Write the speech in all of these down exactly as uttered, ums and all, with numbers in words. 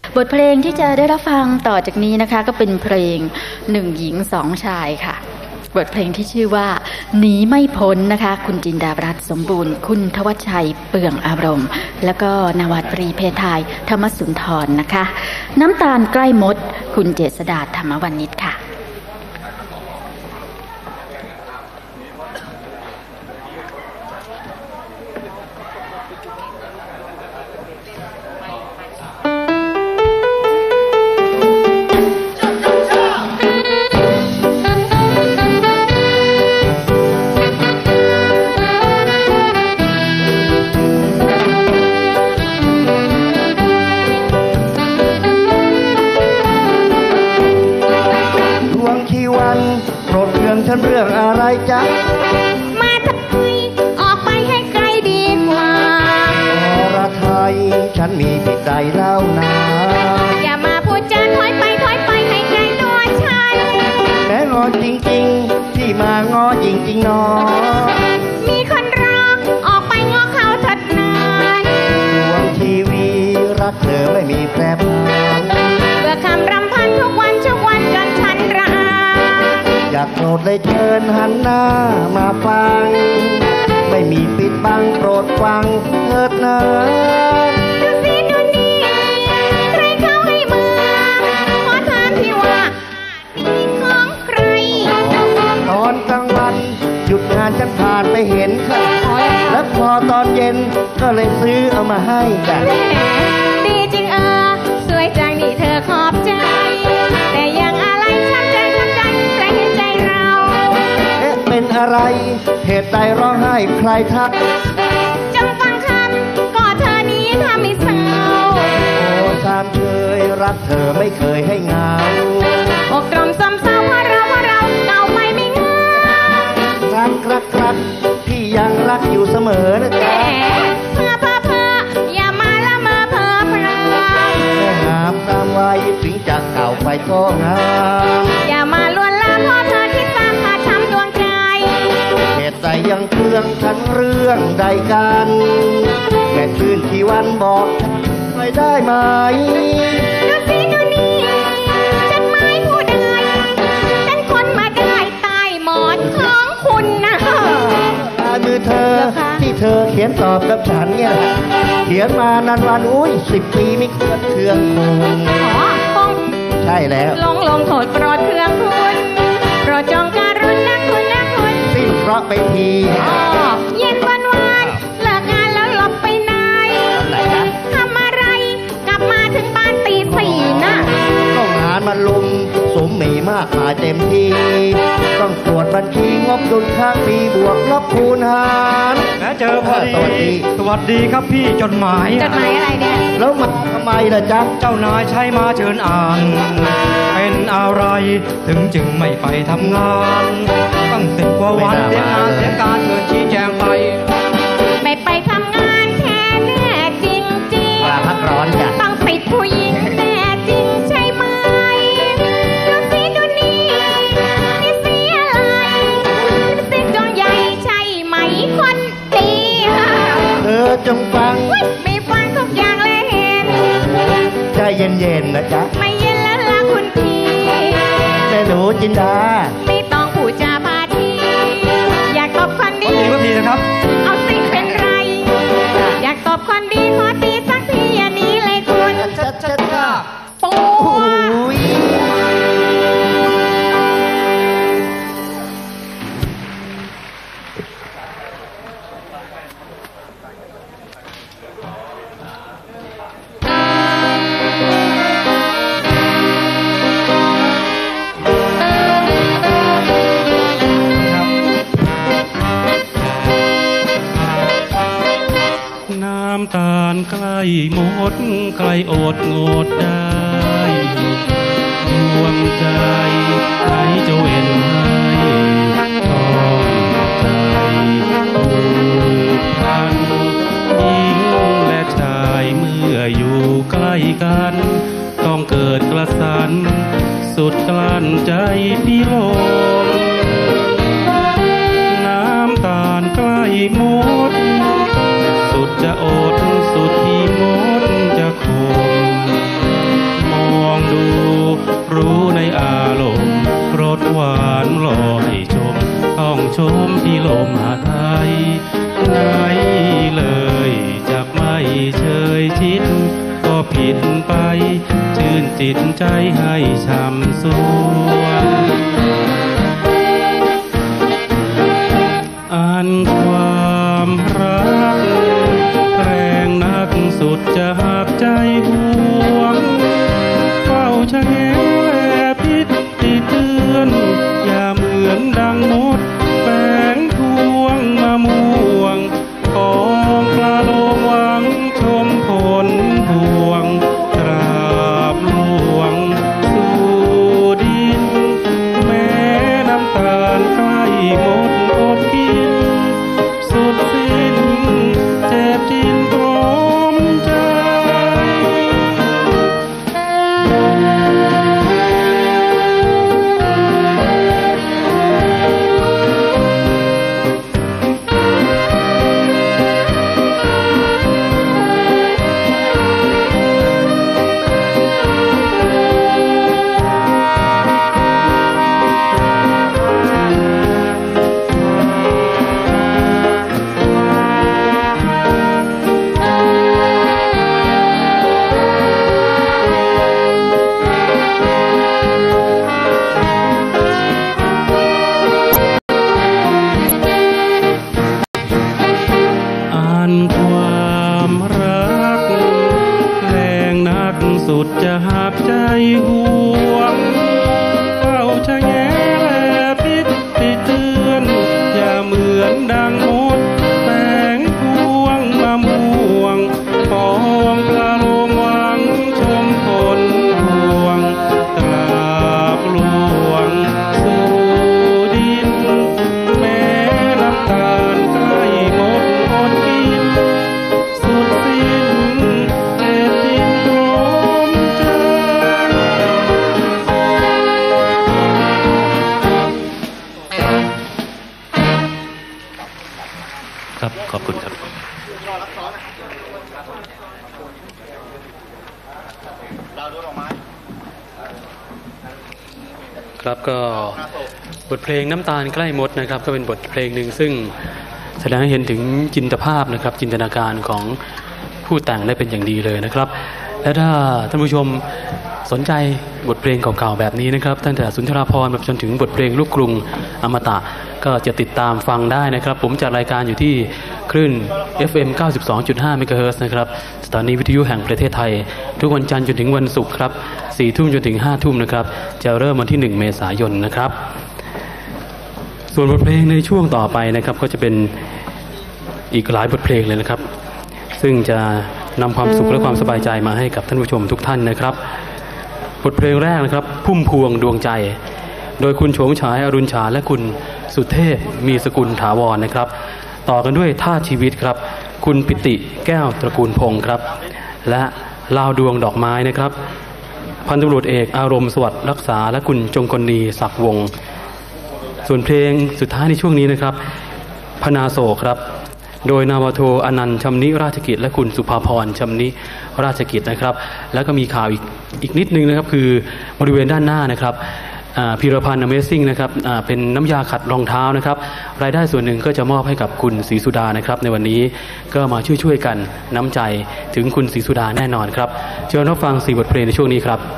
บทเพลงที่จะได้รับฟังต่อจากนี้นะคะก็เป็นเพลงหนึ่งหญิงสองชายค่ะบทเพลงที่ชื่อว่าหนีไม่พ้นนะคะคุณจินดารัตน์สมบูรณ์คุณทวัชชัยเปื่องอารมณ์แล้วก็นวาตรีเพทายธรรมสุนทรนะคะน้ำตาลใกล้มดคุณเจษฎาธรรมวณิชค่ะฉันเรื่องอะไรจ๊ะมาทำไมออกไปให้ไกลดีกว่าอรไทยฉันมีผิดใดเล่านาอย่ามาพูดจาถอยไปถอยไปให้ไกลตัวฉันแม้งอจริงๆที่มางอจริงๆนอมีคนรอออกไปงอเขาถัดนานดวงชีวีรักเธอไม่มีแปรผันเบื่อคำรำพันทุกวันทุกวันจนฉันระอาอยากโปรดเลยเชิญหันหน้ามาฟังไม่มีปิดบังโปรดฟังเถิดนะดูสิดูนี่ใครเข้าให้มาขอถามพี่ว่านี่ของใครตอนกลางวันหยุดงานฉันผ่านไปเห็นค่ะแล้วพอตอนเย็นก็เลยซื้อเอามาให้จ้ะดีจริงเออสวยจังนี่เธอขอบใจแต่ยังอะไรช้ำใจช้ำใจใครเห็นใจเราเอ๊ะเป็นอะไรเหตุใดร้องไห้ใครทักจงฟังคำก่อเธอนี้ทำให้เศร้าโอ้ตามเคยรักเธอไม่เคยให้เงาอกตรมซ้ำเศร้าเพราะเราเพราะเราเก่าไปไม่งามรักรักรักพี่ยังรักอยู่เสมอนะจ๊ะเพ้อเพ้อเพ้ออย่ามาละเมอเพ้อพรางแม่งามตามวัยถึงจากเก่าไปก็งามอย่ามาลวนลามเพราะเธอที่ตามหาช้ำดวงใจเหตุใดยังเครื่องฉันเรื่องใดกันแค่ชื่นที่วันบอกไม่ได้ไหมดูสิดูนี่ฉันไม่ผู้ใดฉันคนมาได้ใต้หมอนของคุณนะลายมือเธอที่เธอเขียนตอบกับฉันเนี่ยเขียนมานานวันอุ้ยสิบปีไม่เคลื่อนเครื่องคุณอ๋อคงใช่แล้วลงลงโทษโปรดเครื่องคุณโปรดจงการุณนะคุณนะคุณสิ้นเคราะห์ไปทีอ๋อเย็นวันวันเลิกงานแล้วหลบไปไหนทำอะไรกลับมาถึงบ้านตีสี่นะก็งานมันลุมสมมีมากมายเต็มที่ต้องตรวจบัญชีงบดุลข้างปีบวกลบคูณหารแม้เจอพอดีสวัสดีสวัสดีครับพี่จดหมายจดหมายอะไรเนี่ยแล้วมาทำไมล่ะจ๊ะเจ้านายใช้มาเชิญอ่านเป็นอะไรถึงจึงไม่ไปทำงานตั้งสิบกว่าวันเสียงานเสียการเชิญชี้แจงไปไม่ไปทำงานแค่แน่จริงจริงลาพักร้อนจ้ะต้องติดผู้หญิงแน่จริงใช่ไหมดูสิดูนี่นี่สีอะไรสีดวงใหญ่ใช่ไหมคนดีเธอจงฟังไม่ฟังทุกอย่างเลยเห็นใจเย็นๆนะจ๊ะไม่เย็นแล้วล่ะคุณพี่แม่หนูจินดาไม่ต้องพูดจาพาทีอยากตบคนดีก็ดีนะครับเอาสิเป็นไรอยากตบคนดีขอตีสักทีอย่านี้เลยคุณชัดชัดค่ะปูน้ำตาลใกล้หมดใกล้อดงดได้ดวงใจใครจะเว้นให้ทองใจผูกพันหญิงและชายเมื่ออยู่ใกล้กันต้องเกิดกระสันสุดกลั้นใจพี่ลมน้ำตาลใกล้หมดสุดจะอดสุดที่มดจะคมคิดก็ผิดไปชื่นจิตใจให้ช้ำสวงอันความรักแรงนักสุดจะหักใจห่วงเฝ้าชะแงแลพิษติเตือนอย่าเหมือนดังมดแฝงทวงมาม่วงของปลาโลงหวังชมผลพวงตราบลวงสู่ดินแม้น้ำตาลใกล้หมดอดกินสุดสิ้นเจ็บจินตรมใจสุดจะหักใจห่วงเฝ้าชะแงแลพิษติเตือนอย่าเหมือนดังมดแฝงพวงมาม่วงของปลาโลงหวังชมผลพวงตราบลวงสู่ดินแม้น้ำตาลใกล้หมดอดกินสุดสิ้นเจ็บจิตรมครับขอบคุณครับครับก็บทเพลงน้ำตาลใกล้มดนะครับก็เป็นบทเพลงหนึ่งซึ่งแสดงให้เห็นถึงจินตภาพนะครับจินตนาการของผู้แต่งได้เป็นอย่างดีเลยนะครับและถ้าท่านผู้ชมสนใจบทเพลงเก่าๆแบบนี้นะครับตั้งแต่สุนทราภรณ์จนถึงบทเพลงลูกกรุงอมตะก็จะติดตามฟังได้นะครับผมจัดรายการอยู่ที่คลื่น เอฟ เอ็ม เก้าสิบสองจุดห้า เมกะเฮิรตซ์นะครับสถานีวิทยุแห่งประเทศไทยทุกวันจันทร์จนถึงวันศุกร์ครับสี่ทุ่มจนถึงห้าทุ่มนะครับจะเริ่มวันที่หนึ่งเมษายนนะครับส่วนบทเพลงในช่วงต่อไปนะครับก็จะเป็นอีกหลายบทเพลงเลยนะครับซึ่งจะนำความสุขและความสบายใจมาให้กับท่านผู้ชมทุกท่านนะครับบทเพลงแรกนะครับพุ่มพวงดวงใจโดยคุณโฉมฉายอรุณฉาและคุณสุเทพมีสกุลถาวรนะครับต่อกันด้วยท่าชีวิตครับคุณปิติแก้วตระกูลพงศ์ครับและลาวดวงดอกไม้นะครับพันตำรวจเอกอารมณ์สวัสดิ์รักษาและคุณจงกลนีศักดิ์วงศ์ส่วนเพลงสุดท้ายในช่วงนี้นะครับพนาโศกครับโดยนาวาโทอนันต์ชำนิราชกิจและคุณสุภาพรชำนิราชกิจนะครับแล้วก็มีข่าวอีกอีกนิดนึงนะครับคือบริเวณด้านหน้านะครับพีรพันธ์ Amazing นะครับเป็นน้ำยาขัดรองเท้านะครับรายได้ส่วนหนึ่งก็จะมอบให้กับคุณศรีสุดานะครับในวันนี้ก็มาช่วยๆกันน้ำใจถึงคุณศรีสุดาแน่นอนครับเชิญรับฟังสี่บทเพลงในช่วงนี้ครับ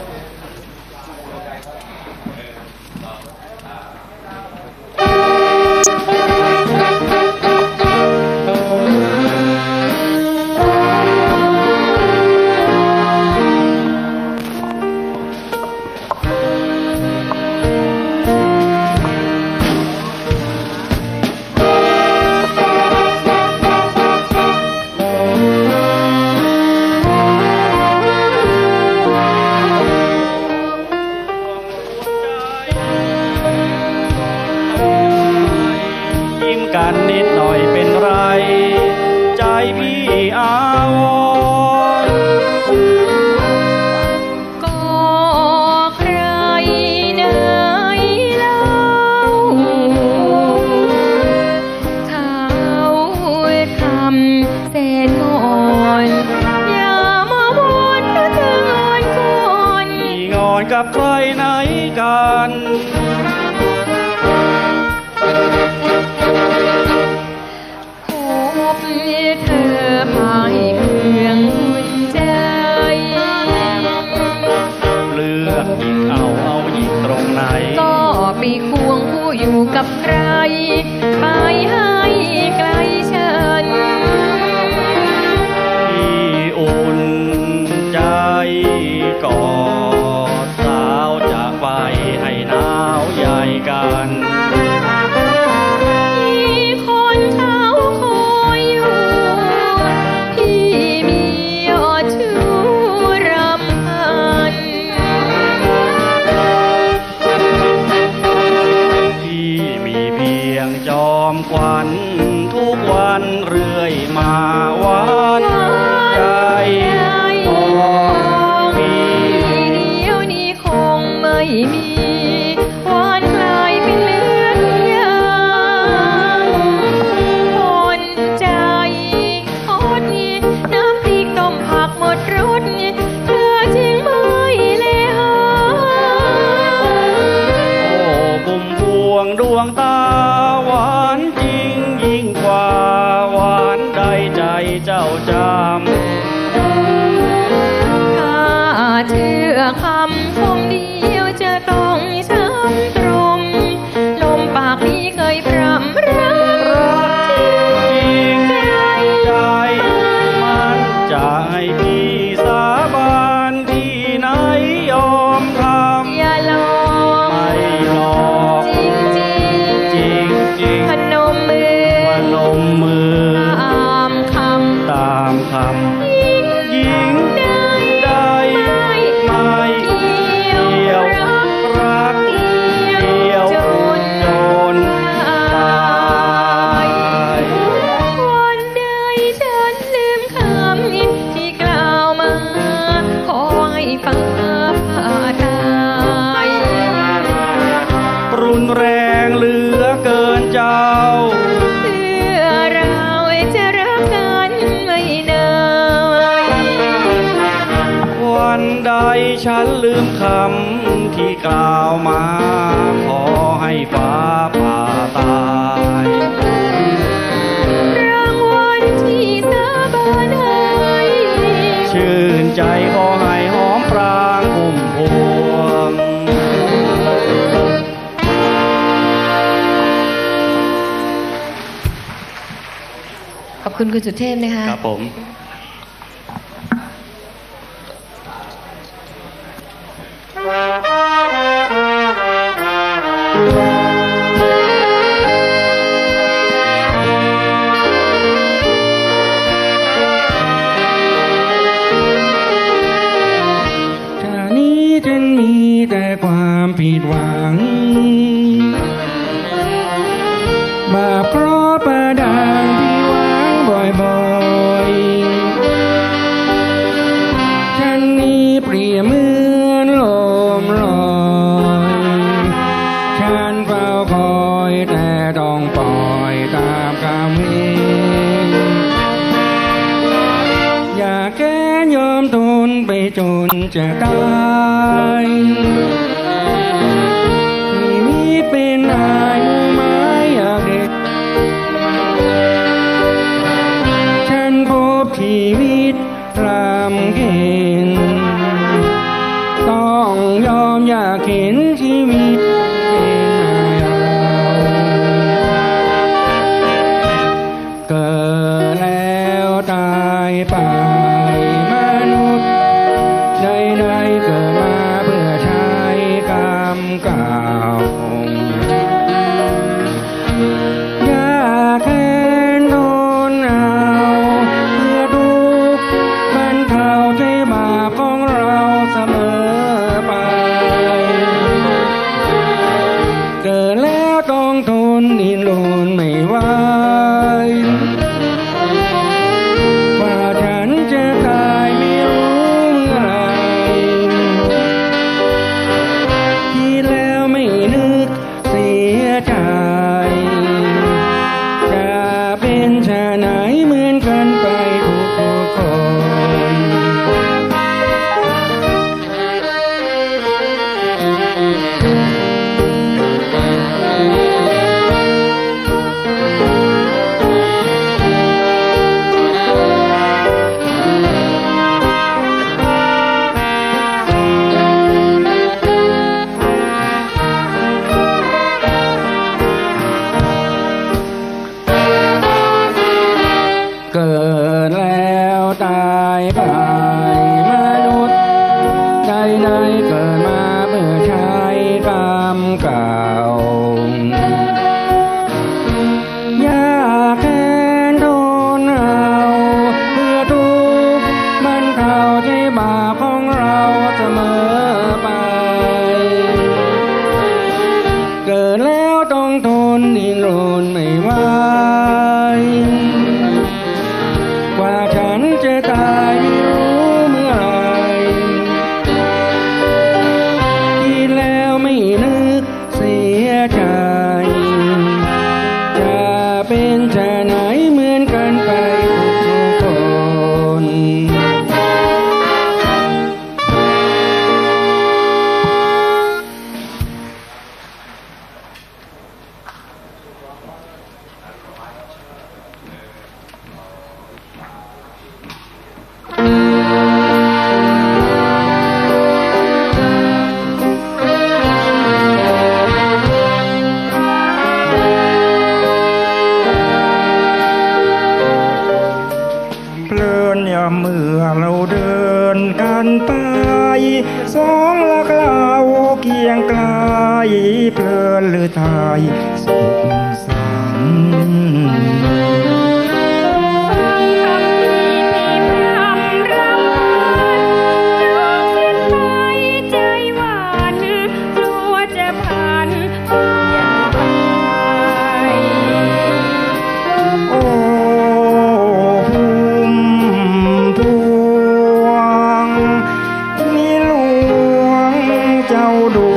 กันนิดหน่อยเป็นไรใจพี่อาวรณ์ก็ใครไหนเล่าเขาทำเสร็จก่อนอย่ามาวนเธองอนคนงอนกับใครไหนกันเธอพายเมืองฉันลืมคำที่กล่าวมาขอให้ฟ้าผ่าตายรางวัลที่สาบานให้ชื่นใจขอให้หอมปรางพุ่มพวงขอบคุณคุณสุเทพนะคะครับผมผิดหวังบาปเพราะประดังที่หวังบ่อยๆฉันนี้เปรียบเหมือนลมลอยฉันเฝ้าคอยแต่ต้องปล่อยตามกรรมเองอยากแก้ยอมทนไปจนจะตายเป็นนายไม้อยากเด็กฉันพบชีวิตรำเค็ญต้องยอมอยากเห็นชีวิตเป็นนายเกิดแล้วตายไปมนุษย์ใดๆเกิดมาเพื่อใช้กรรมเก่า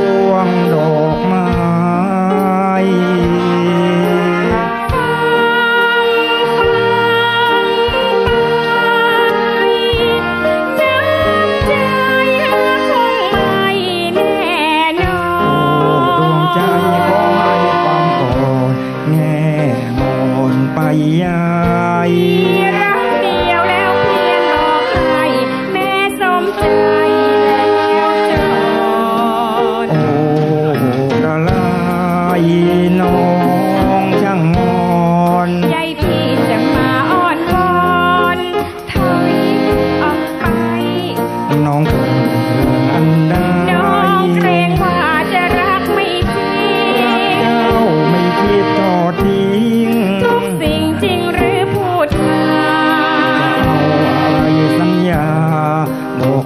ฟ้า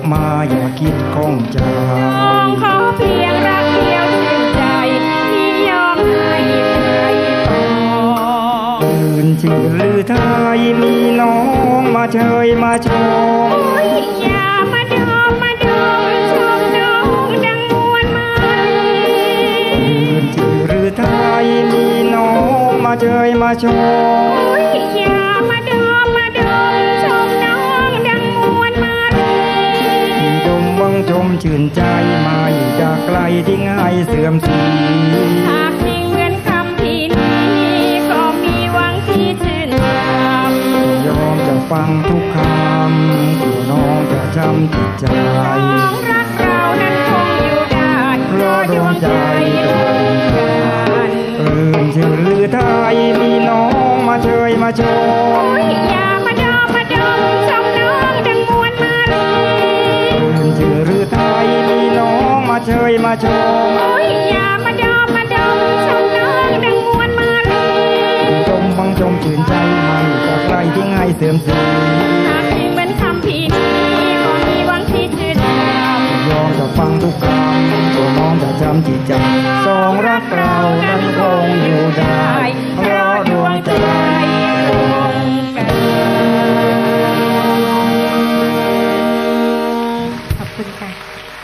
มาอย่าคิดข้องใจขอเพียงรักเดียวชื่นใจที่ยอมให้ใครต่ออื่นชื่อลือไทยมีน้องมาเชยมาชมอย่ามาดมมาดมชมน้องดังมวนมันอื่นชื่อลือไทยมีน้องมาเชยมาชมอย่ามาดมมาดมชมน้องดังมวนมันดมวังชมชื่นใจมาอยู่จากไกลที่ง่ายเสื่อมสีหากทิ้งเหมือนคำที่นี้ก็มีหวังที่ชื่นชมยอมจะฟังทุกคำกลัวน้องจะจำติดใจน้องรักเรานั้นคงอยู่ได้เพราะดวงใจตรงกันอื่นชื่อลือไทยมีน้องมาเชยมาชมอย่ามาดมมาดมชมน้องดังมวนมันอื่นชื่อลือไทยมีน้องมาเชยมาชมอย่ามาดมมาดมชมน้องดังมวนมันชมฟังชมชื่นใจมันจากไกลที่ง่ายเสื่อมสีหากทิ้งเหมือนคำพี่นี้ก็มีหวังที่ชื่นชมยอมจะฟังทุกคำตัวน้องจะจำจิตใจสองรักเรานั้นคงอยู่ได้เพราะดวงใจตรงกันขอบคุณค่ะ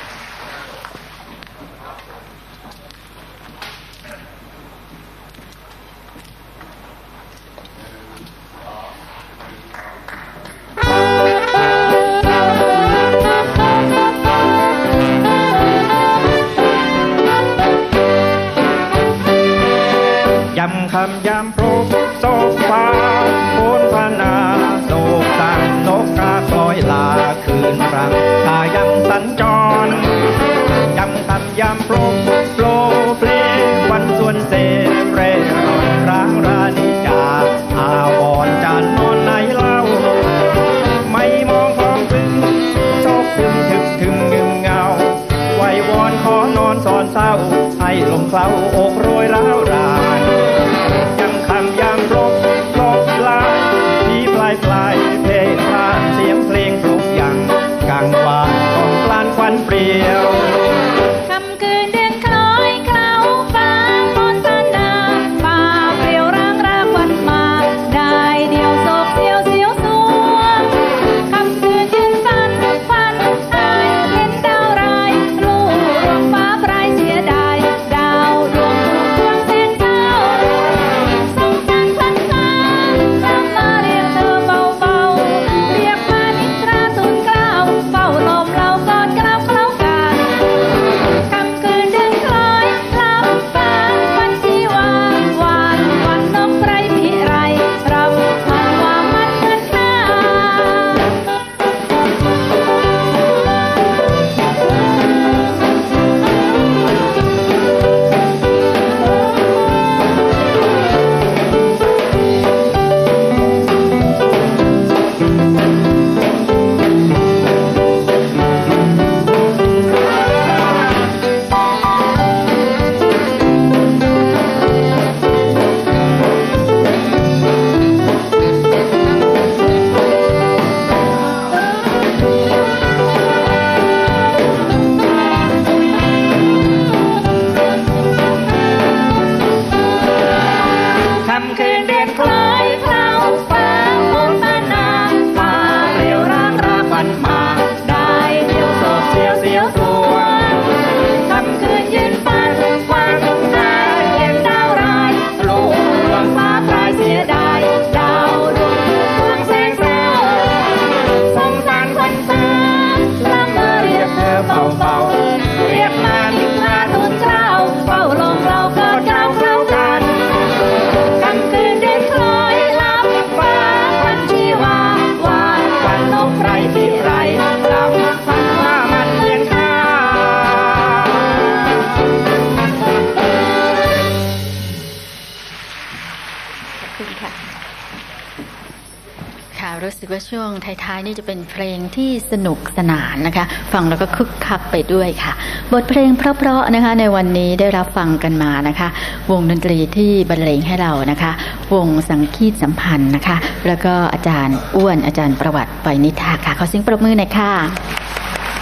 ยำคำยำปลุกโศกฟ้าโคนพนาโศกสังโศกกาคอยลาคืนรังตายำสัญจรยำคำยำปลุกโปรเพลวันส่วนเสเร่ร่อนร้างรานิจาอาวรจันนอนไหนเล่าไม่มองคลองพึ่งโชคถึงถึกถึงเงึมเงาไหววอนขอนอนสอนเศร้าให้ลมเคล้าอกโรยร้าวรานยังคำยังปลกปลกลายที่ปลายปลายเพลงพานเสียงเพลงปลุกยังกังวานของกลานควันเปลี่ยวคำคืนเดือนคล้อยเคล้าฟ้าบนสนามป่าเปลี่ยวร่างรักวันมาได้เดียวโศกเสียวเสียวสัวคำคืนยืนฝันฝันหายเห็นดาวรายลู่รวงฟ้าปลายเสียดายดาวดวงถูกดวงแสงเศร้าสงสารพันฟ้าลำมาเรียกเธอเบาๆเรียกมานิทราทูลเกล้าเฝ้าลมเรากอดเกล้าเคล้ากันคำคืนเดือนคล้อยลับฟ้าวันชีวาหวานวันนกไรพิไรรับมันว่ามันเหมือนข้าคำคืนเดือนคล้อยเคล้าฟ้าบนสนามป่าเปลี่ยวร่างรักวันมาได้เดียวโศกเสียวเสียวสัวคำคืนยืนฝันฝันหาเห็นดาวรายลู่รวงฟ้าปลายเสียดายดาวดวงถูกดวงแสงเศร้าสงสารคนฟ้าละเมอเรียกเธอเบาๆเรียกมานิทราทูลเกล้าเฝ้าลมเรากอดเกล้าเคล้ากันคำคืนเดือนคล้อยลับฟ้าวันชีวาหวานวันนกไรพิไรรับฝันว่ามันเหมือนข้าขอบคุณค่ะค่ะรู้สึกว่าช่วงท้ายๆนี่จะเป็นเพลงที่สนุกสนานนะคะฟังแล้วก็คึกคักไปด้วยค่ะบทเพลงเพราะๆนะคะในวันนี้ได้รับฟังกันมานะคะวงดนตรีที่บรรเลงให้เรานะคะวงสังคีตสัมพันธ์นะคะแล้วก็อาจารย์อ้วนอาจารย์ประวัติปล่อยนิทาค่ะขอเสียงปรบมือหน่อยค่ะ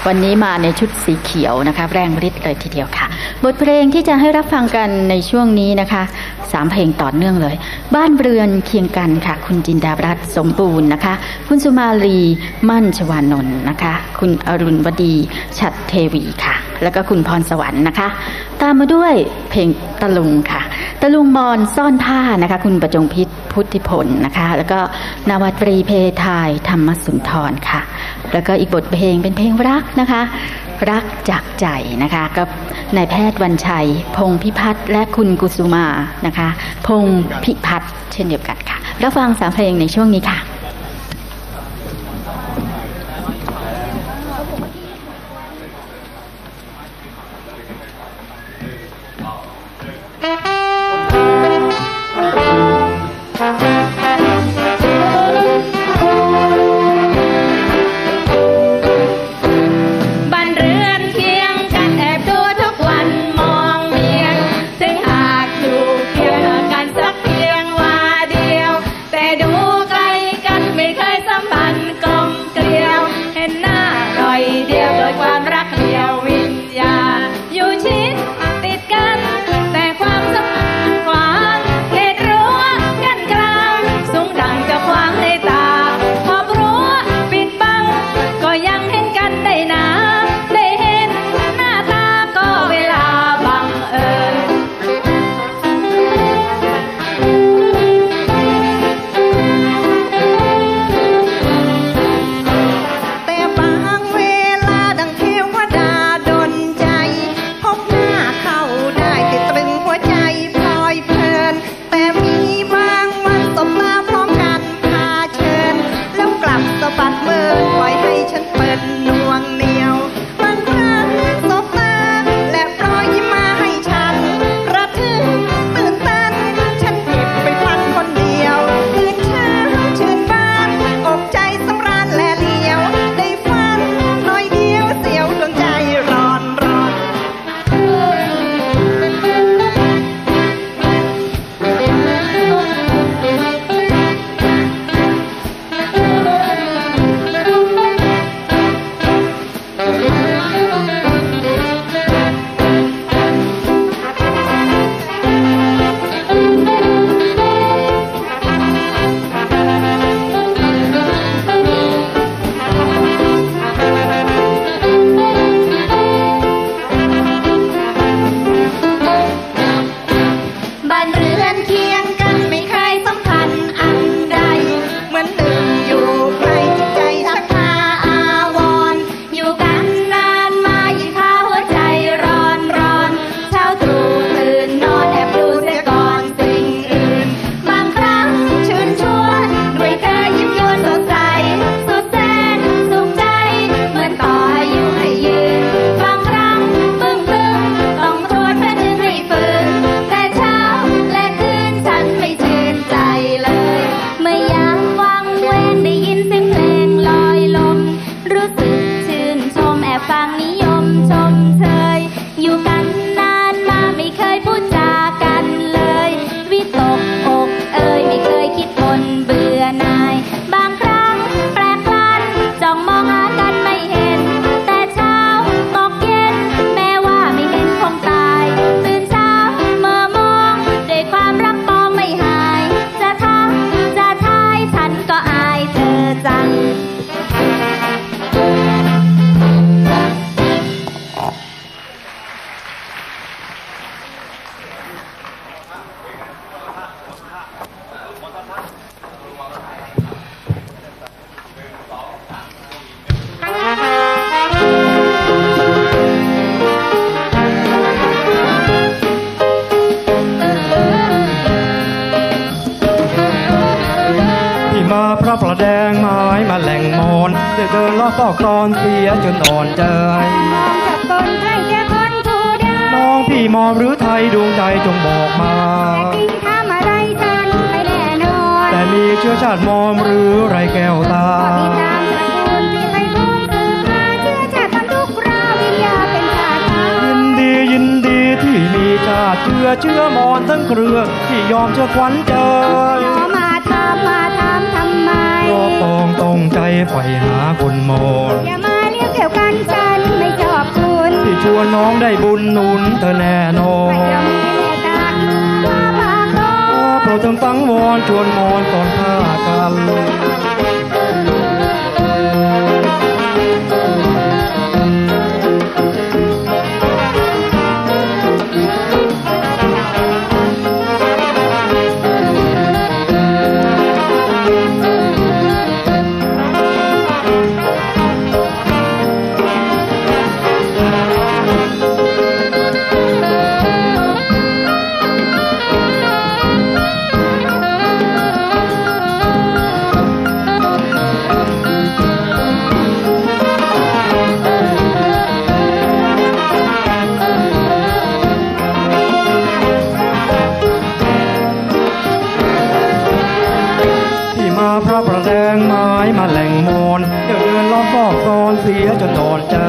วันนี้มาในชุดสีเขียวนะคะแรงฤทธิ์เลยทีเดียวค่ะบทเพลงที่จะให้รับฟังกันในช่วงนี้นะคะสามเพลงต่อเนื่องเลยบ้านเรือนเคียงกันค่ะคุณจินดารัตน์สมบูรณ์นะคะคุณสุมาลีมั่นชวานนท์นะคะคุณอรุณวดีฉัตรเทวีค่ะแล้วก็คุณพรสวรรค์นะคะตามมาด้วยเพลงตะลุงค่ะตะลุงมอนซ่อนผ้านะคะคุณประจงพิษพุทธิพลนะคะแล้วก็นาวาตรีเพทายธรรมสุนทรค่ะแล้วก็อีกบทเพลงเป็นเพลงรักนะคะรักจากใจนะคะกับนายแพทย์วันชัยพงษ์พิพัฒน์และคุณกุสุมานะคะพงษ์พิพัฒน์เช่นเดียวกันค่ะรับฟังสามเพลงในช่วงนี้ค่ะพระประแดงไม้มาแหล่งมอนเดินล้อก็กรอนเสียจนอ่อนใจน้องพี่มอมหรือไทยดวงใจจงบอกมาแต่มีเชื้อชาติมอมหรือไรแก้วตายินดียินดีที่มีชาติเชื้อเชื้อมอนทั้งเครือที่ยอมเชื่อขวัญใจรอปองตรงใจใฝ่หาคนมอนอย่ามาเลี้ยวเกี่ยวกันฉันวนน้องได้บุญหนุนเธอแน่นอนโปรดจงสังวรชวนมอนก่อนฆ่ากันพระประแดงไม้มาแหล่งมนเดินล้อมบอกซอนเสียจนอ่อนใจ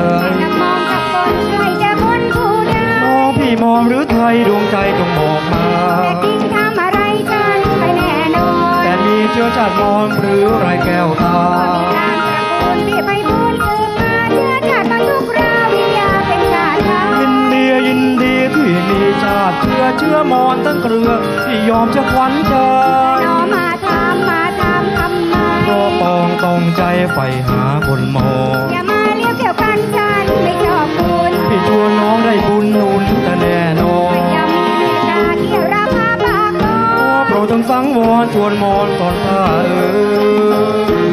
น้องพี่มองหรือไทยดวงใจจงบอกมาแต่มีเชื้อชาติมอนหรือไรแก้วตายินดียินดีที่มีชาติเชื้อเชื้อมอนตั้งเครือที่ยอมจะขวัญใจเพราะปองตองใจใฝ่หาคนมองอย่ามาเลี้ยวเกี่ยวกันฉันไม่ชอบคุณพี่ชวนน้องได้บุญหนุนแต่แน่นอนอย่ามีเมตตาเที่ยวราพาปากน้องโปรดจงสังวรชวนมอนก่อนข้าเอ๋ย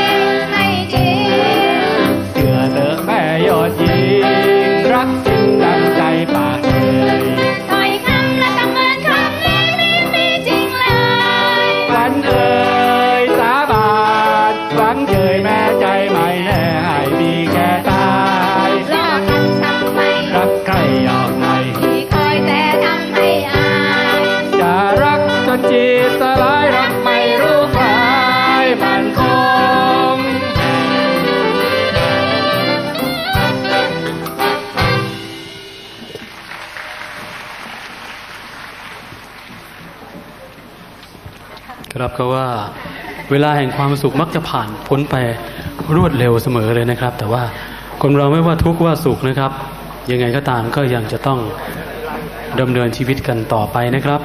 รักจริงครับก็ว่าเวลาแห่งความสุขมักจะผ่านพ้นไปรวดเร็วเสมอเลยนะครับแต่ว่าคนเราไม่ว่าทุกข์ว่าสุขนะครับยังไงก็ตามก็ยังจะต้องดำเนินชีวิตกันต่อไปนะครับ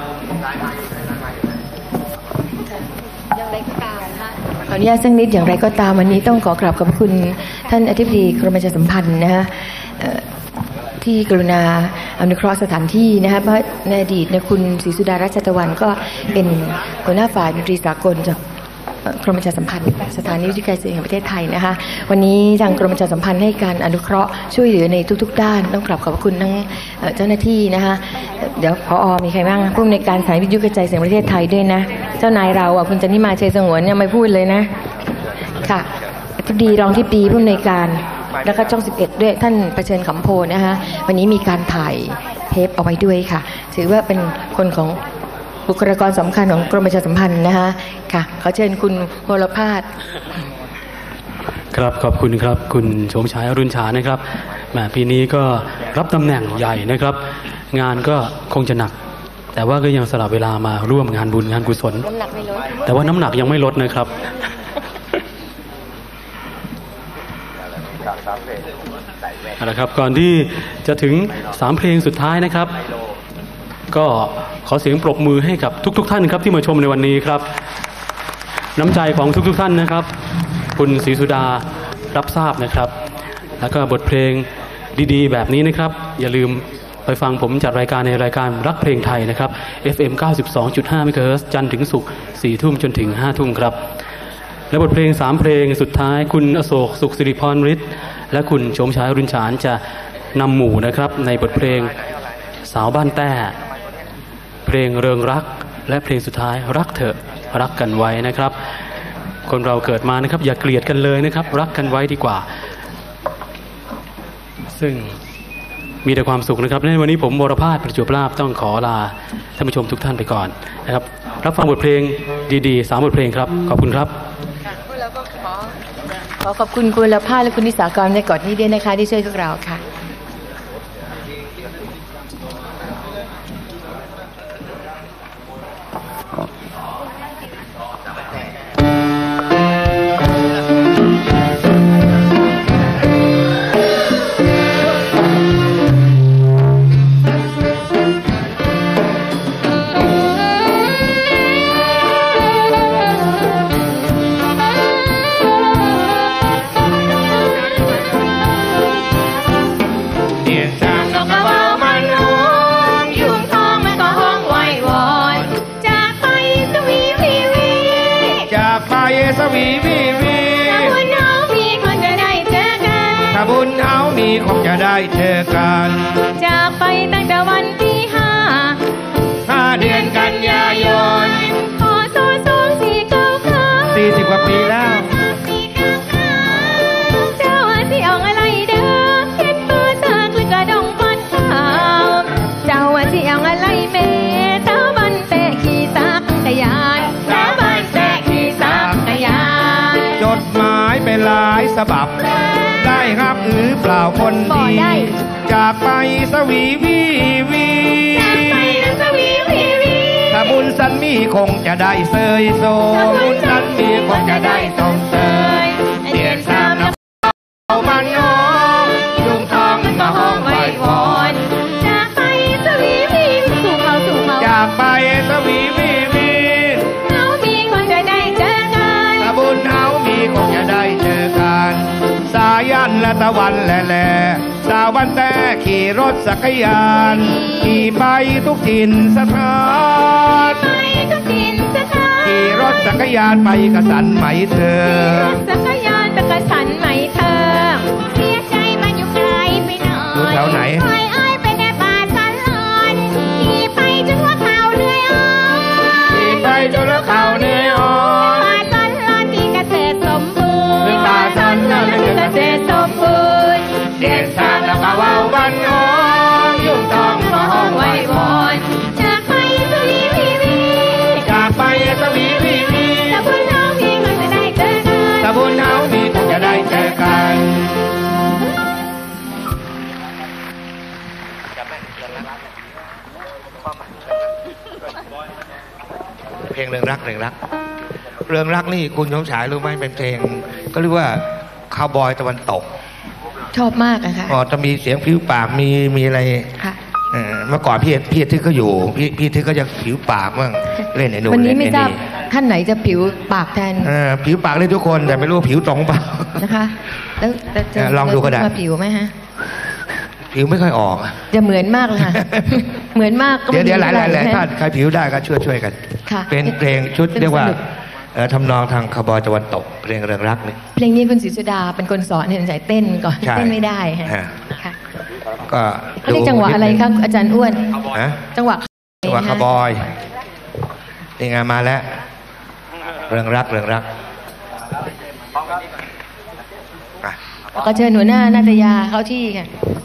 ขออนุญาตสักนิดอย่างไรก็ตามวันนี้ต้องขอกราบขอบคุณท่านอธิบดีกรมประชาสัมพันธ์นะฮะที่กรุณาอนุเคราะห์สถานที่นะคะเพราะในอดีตนะคุณศรีสุดารัชตะวันก็เป็นหัวหน้าฝ่ายดนตรีสากลจากกรมประชาสัมพันธ์สถานีวิทยุการเสียงแห่งประเทศไทยนะคะวันนี้ทางกรมประชาสัมพันธ์ให้การอนุเคราะห์ช่วยเหลือในทุกๆด้านต้องกราบขอบคุณทั้งเจ้าหน้าที่นะคะเดี๋ยวผอ.มีใครบ้างผู้อำนวยการสถานีวิทยุกระจายเสียงประเทศไทยด้วยนะเจ้านายเราอ่ะคุณจันทิมาเชยสงวนเนี่ยไม่พูดเลยนะค่ะอธิบดีรองที่ปรีผู้อำนวยการแล้วก็ช่องสิบเอ็ดด้วยท่านประเชิญขำโพนะคะวันนี้มีการถ่ายเทปเอาไว้ด้วยค่ะถือว่าเป็นคนของบุคลากรสำคัญของกรมประชาสัมพันธ์นะคะค่ะขอเชิญคุณวรภาสครับขอบคุณครับคุณโฉมฉายอรุณฉานะครับแหมปีนี้ก็รับตำแหน่งใหญ่นะครับงานก็คงจะหนักแต่ว่าก็ยังสละเวลามาร่วมงานบุญงานกุศลน้ำหนักไม่ลดแต่ว่าน้ำหนักยังไม่ลดนะครับเอาละครับก่อนที่จะถึงสามเพลงสุดท้ายนะครับก็ขอเสียงปรบมือให้กับทุกๆท่านครับที่มาชมในวันนี้ครับน้ำใจของทุกๆท่านนะครับคุณศรีสุดารับทราบนะครับแล้วก็บทเพลงดีๆแบบนี้นะครับอย่าลืมไปฟังผมจัดรายการในรายการรักเพลงไทยนะครับ เอฟ เอ็ม เก้าสิบสองจุดห้า เมกะเฮิรตซ์จันทร์ถึงศุกร์สี่ทุ่มจนถึงห้าทุ่มครับและบทเพลงสามเพลงสุดท้ายคุณอโศกสุขสิริพรฤทธิ์และคุณโฉมฉายอรุณฉานจะนำหมู่นะครับในบทเพลงสาวบ้านแต้เพลงเริงรักและเพลงสุดท้ายรักเถอะรักกันไว้นะครับคนเราเกิดมานะครับอย่าเกลียดกันเลยนะครับรักกันไว้ดีกว่าซึ่งมีแต่ความสุขนะครับในวันนี้ผมวรภาสประจวบลาภต้องขอลาท่านผู้ชมทุกท่านไปก่อนนะครับรับฟังบทเพลงดีๆสามบทเพลงครับขอบคุณครับขอขอบคุณคุณวรภาสและคุณนิสากรในกอดนี้ด้วยนะคะที่ช่วยพวกเราค่ะสวีวีวีถ้าบุญเอามีคงจะได้เจอกันถ้าบุญเอามีคงจะได้เจอกันจากไปตั้งแต่วันที่ห้าห้าเดือนกันยายนพอสองสองสี่เก้าเก้าสี่สิบกว่าปีแล้วเจ้าอาที่ออกอะไรเด้อเห็นเบอร์จากลึกกระดงฟันขาวเจ้าอาที่ออกอะไรเมย์สาวบันเตะขี่ซักกะยานสาวบันเตะขี่ซักกะยานจดหมายเป็นหลายฉบับได้รับหรือเปล่าคนดีจากไปสวีวีวีจากไปสวีวีวีถ้าบุญสันมีคงจะได้เสยโซบุญสันมีคงจะได้สมเสยเดียนสามแล้วเอาบ้านน้องยุงทองมันมาห้องไว้วอนจากไปสวีวีสู่เขาสู่เขาจากไปสวีวีวีเขามีคงจะได้เจอกันถ้าบุญเขามีคงจะได้เจอกันสายันและตะวันแหล่แหล่สาวบ้านแต่ขี่รถจักรยานขี่ไปทุกถิ่นสถานขี่รถจักรยานไปกระสันไหมเธอจักรยานไปกระสันไหมเธอเสียใจมันอยู่ไกลไปหน่อยอยู่แถวไหนคอยอ้อยไปในป่าสันลอนขี่ไปจนหัวเข่าเหนื่อยอ่อนขี่ไปจนหัวเข่าเหนื่อยอ่อนป่าสันลอนที่เกษตรสมบูรณ์ป่าสันลอนที่เกษตรสมบูรณ์เด็ดสามแล้วก็ว่าวบ้านน้องยุ่งทองมาห้องไว้วอนจากไปสวีวีวีจากไปสวีวีวีถ้าบุญเอามีคงจะได้เจอกันถ้าบุญเอามีคงจะได้เจอกันเเพลงเรื่องรักเรื่องรักเรื่องรักนี่คุณสมชายรู้ไหมเป็นเพลงก็เรียกว่าคาวบอยตะวันตกชอบมากอะค่ะอ๋อจะมีเสียงผิวปากมีมีอะไรค่ะเมื่อก่อนพี่พี่ทึกก็อยู่พี่พี่ทึกก็จะผิวปากบ้างเล่นไอ้นู่นวันนี้ไม่ทราบท่านไหนจะผิวปากแทนผิวปากได้ทุกคนแต่ไม่รู้ผิวตรงเปล่านะคะแล้วจะลองดูก็ได้ผิวไหมฮะผิวไม่ค่อยออกจะเหมือนมากเลยค่ะเหมือนมากเดี๋ยวเดี๋ยวหลายหลายหลายท่านใครผิวได้ก็ช่วยช่วยกันเป็นเพลงชุดเรียกว่าทำนองทางคาวบอยตะวันตกเพลงเรื่องรักนี่เพลงนี้คุณศรีสุดาเป็นคนสอนเห็นใจเต้นก่อนเต้นไม่ได้ค่ะก็เรียกจังหวะอะไรครับอาจารย์อ้วนจังหวะจังหวะคาวบอยนี่ไงมาแล้วเรื่องรักเรื่องรักก็เชิญหัวหน้านาตยาเข้าที่ค่ะ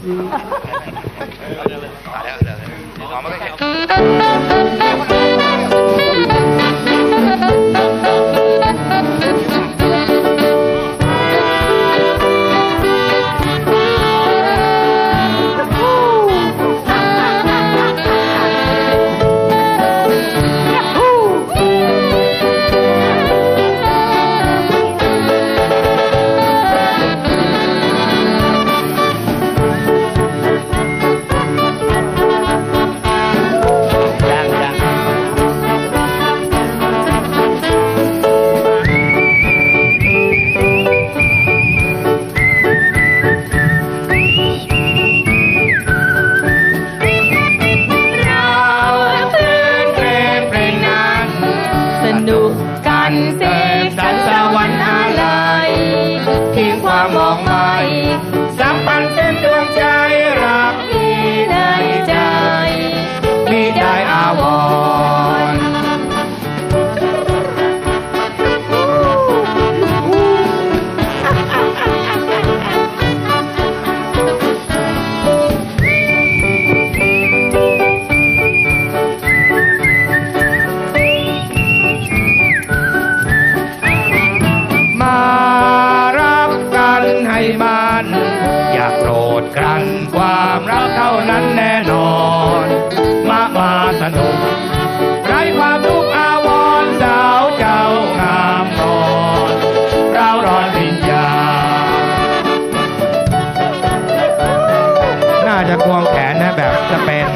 ควงแขนนะแบบจะเป็น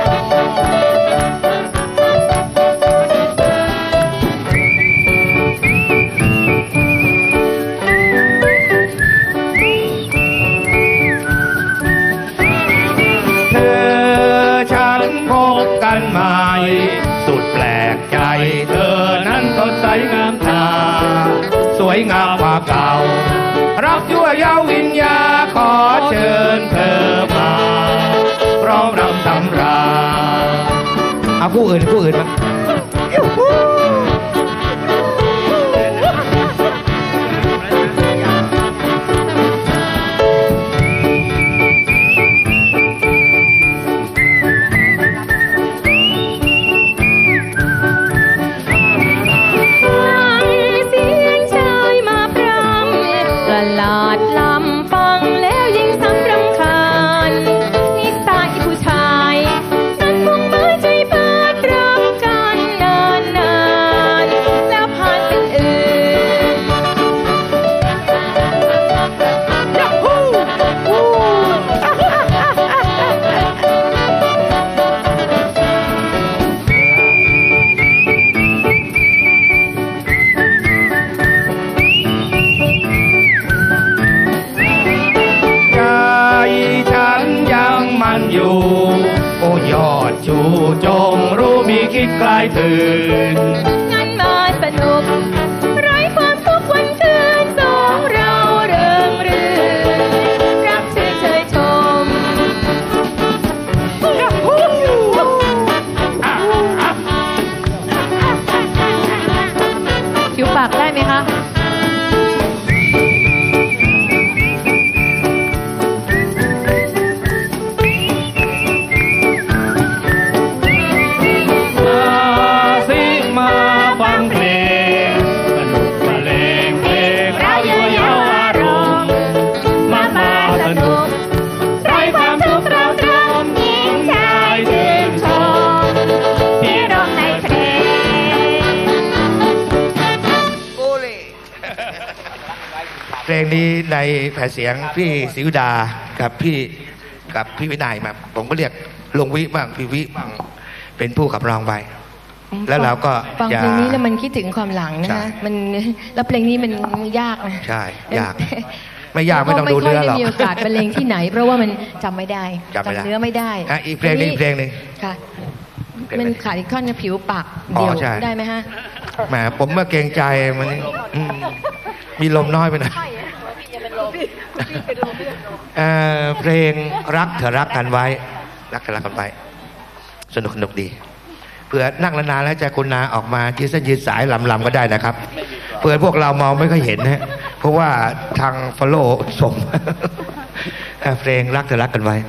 เธอฉันพบกันใหม่สุดแปลกใจเธอนั้นสดใสงามตาสวยงามกว่าเก่ารักยั่วเย้าวิญญาขอเชิญเธอมาพร้อมรำสำราญเอาคู่อื่นคู่อื่นมาจงรู้มีคิดคลายตื่นงั้นมาสนุกไร้ความทุกข์วันคืนสองเราเริงรื่นรักเฉยเฉยชมผิวปากได้ไหมคะงนี้ในแผ่นเสียงพี่ศิวดากับพี่กับพี่วินัยมาผมก็เรียกลุงวิบ้างพี่วิบ้างเป็นผู้ขับร้องไปแล้วเราก็ฟังเพลงนี้แล้วมันคิดถึงความหลังนะคะมันแล้วเพลงนี้มันยากนะใช่ยากไม่ยากไม่ต้องดูเนื้อหรอกไม่ค่อยได้มีโอกาสบรรเลงที่ไหนเพราะว่ามันจำไม่ได้จำไม่ได้เนื้อไม่ได้อ่ะอีกเพลงหนึงอีกเพลงหนึงค่ะมันขาดอีกท่อนนะผิวปากเดี่ยวได้ไหมฮะแหมผมเมื่อเกรงใจมันอืมมีลมน้อยไปหน่อยเอ่อเพลงรักเธอรักกันไว้รักเธอรักกันไว้สนุกสนุกดีเผื่อนั่งนานๆแล้วจะคุณนาออกมายืดเส้นยืดสายลำๆก็ได้นะครับเผื่อพวกเรามองไม่ค่อยเห็นนะเพราะว่าทางฟอลโล่ส่งเพลงรักเธอรักกันไว้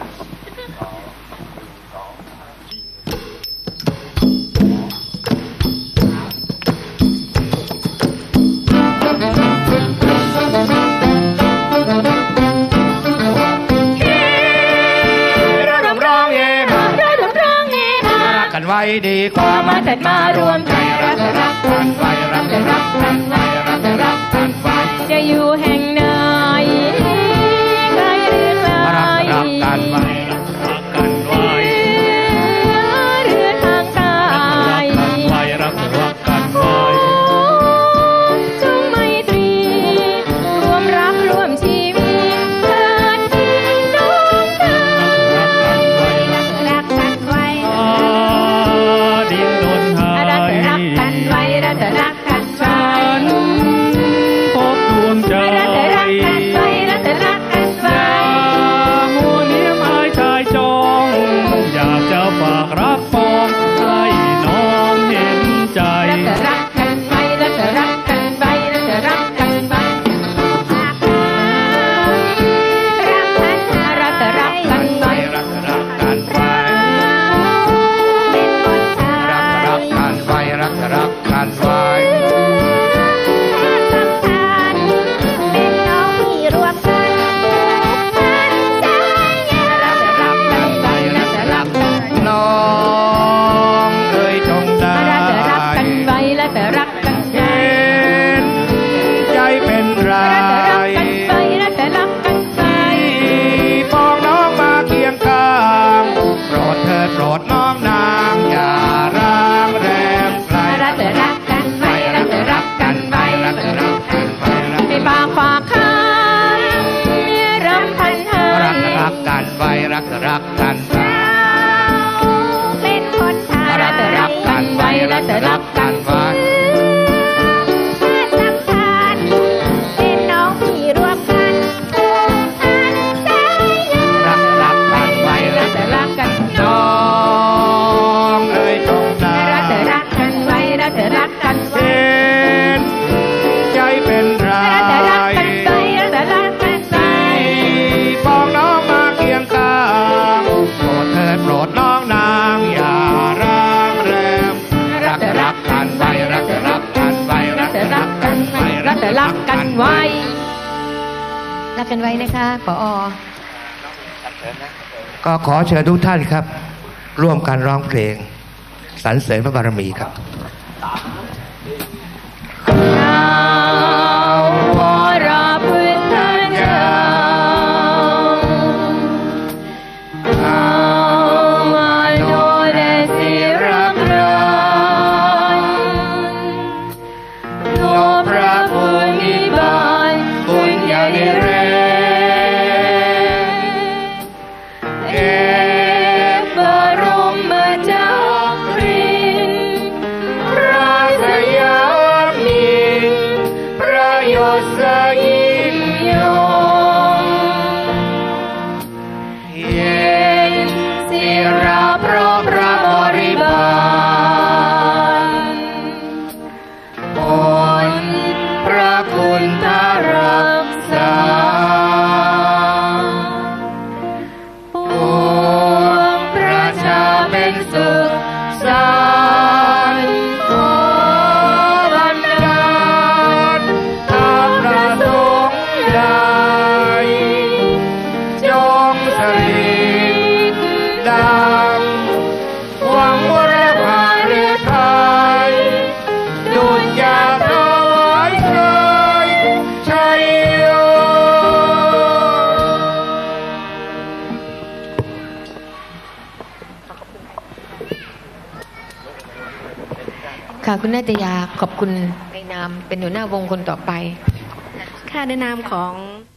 กันไว้ดีกว่ามาเถิดมารวมใจรักรักกันไว้รักรักกันไว้รักรักกันไว้จะอยู่แห่งไหนไกลหรือไกลรักรักกันไว้รักรักกันไว้หรือทางไกลไว้รักรักกันไว้จงไมตรีรวมรักรวมชีวิตเกิดที่ดวงดาวรักกันไว้ดินดนหายรักกันไว้รักรักกันไว้พบดวงใจรักกันไว้รักรักกันไว้มัวเนียมอายชายจองอยากจะฝากรักปองให้น้องเห็นใจรักกันไว้รักรักกันไว้รักรักกันไว้รักรักกันไว้รักรักกันไว้รักกันไว้รักรักกันไว้เป็นน้องพี่รวมกันรักรักกันไว้รักรักกันน้องเอ่ยจงได้รักรักกันไว้รักรักกันไว้ใจเป็นไรรักกันไว้รักรักกันไว้ปองน้องมาเคียงข้างโปรดเถิดโปรดน้องนางอย่าร้างแรมไกลรักรักกันไว้รักรักกันไว้รักรักกันไว้ให้ปากฝากข้างรำพันให้รักรักกันไว้รักรักกันไว้เป็นคนทางรักรักกันไว้รักรักกันไว้เป็นน้องพี่รวมกันรักรักกันไว้รักรักกันน้องเอ่ยจงได้รักรักกันไว้รักรักกันไว้ใจเป็นไรรักรักกันไว้รักรักกันไว้ปองน้องมาเคียงข้างโปรดเถิดโปรดน้องนางอย่าร้างแรมรักรักกันไว้รักรักกันไว้รักรักกันไว้รักรักกันไว้รักกันไว้นะคะผอ.ก็ขอเชิญทุกท่านครับร่วมกันร้องเพลงสรรเสริญพระบารมีครับวรพุทธเจ้าอาโนและศิรพรานโนพระผู้นิบานบุญญาณิเรเอบรมเจ้าพรินพระสยามินพระยศยิ่งยงเย็นศิราเพราะพระบริบาลผลพระคุณทารักษาปวงประชาเป็นสุขสันต์ขอบันดาลข้าพระสงฆ์ใดจงสริดดังหวังวรภาฤทัยดุจยาถวายเคยชัยโยค่ะคุณนาตยาขอบคุณในนามเป็นหัวหน้าวงคนต่อไปค่ะในนามของ